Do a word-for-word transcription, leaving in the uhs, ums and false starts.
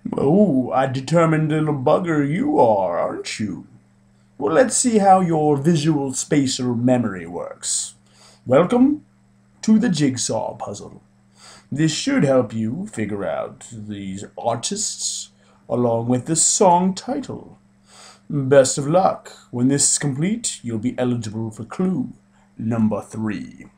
Oh, a determined little bugger you are, aren't you? Well, let's see how your visual spatial memory works. Welcome to the jigsaw puzzle. This should help you figure out these artists along with the song title. Best of luck. When this is complete, you'll be eligible for clue number three.